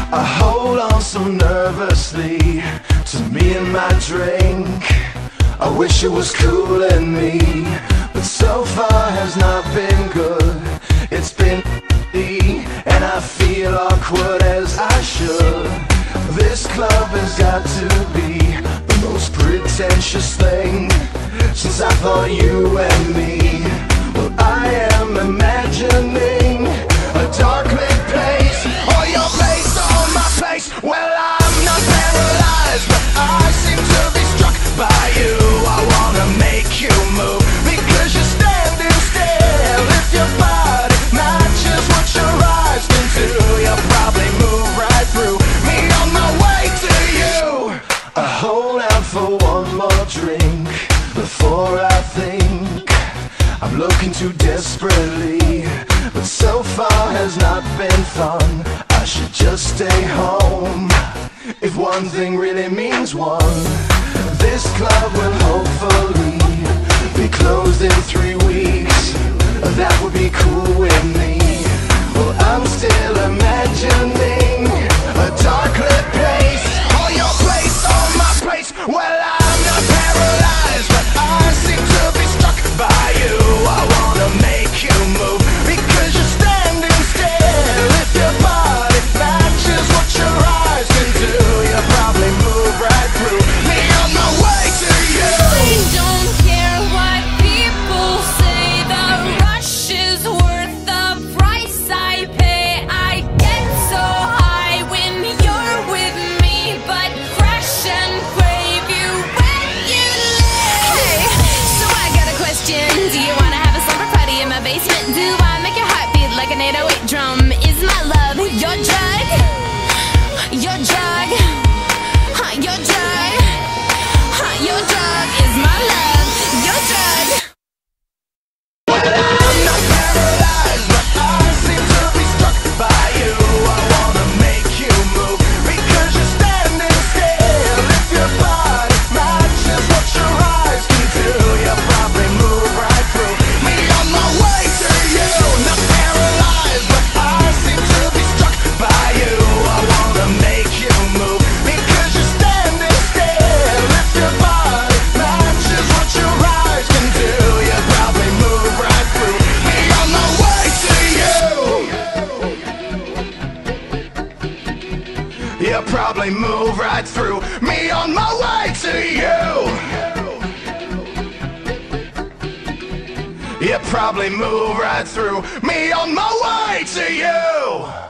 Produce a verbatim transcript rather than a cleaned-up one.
I hold on so nervously to me and my drink. I wish it was cooling me, but so far has not been good. It's been easy, and I feel awkward as I should. This club has got to be the most pretentious thing since I thought you and me. Well, I am imagining a dark lit place, or your place or my place. Well, I'm not paralyzed, but I seem to be struck by you. I wanna make you move because you're standing still. If your body matches what your eyes can do, you'll probably move right through me on my way to you. I hold out for one more drink before I think I'm looking too desperately, but so far has not been fun. I should just stay home, if one thing really means one. This club will hopefully be closed in three weeks. That would be cool with me. Well, I'm still imagining a dark lit place, or your place or my place. Well, I'm not paralyzed, but I seem to be struck by you. I wanna make you move because you're standing still. If your body matches what your eyes can do, you'll probably move right through me on my way to you. I don't care what people say, the rush is worth the price I pay. I get so high when you're with me, but crash and crave you when you leave. Hey, so I got a question. Do you wanna have a slumber party in my basement? Do I make your heart beat like an eight oh eight drum? Is my love your drug? Your drug? Huh, your drug? Huh, your drug is my love. Your drug. I'm not paralyzed, but I seem to be struck by you. I wanna make you move because you're standing still. If your body matches what your eyes can do, you'll probably move right through me on my way to you. Not paralyzed, but I seem to be struck by you. I wanna make you move because you're standing still. If your body matches what your eyes can do, you'll probably move right through me on my way to you. You'll probably move right through me on my way to you. You'll probably move right through me on my way to you.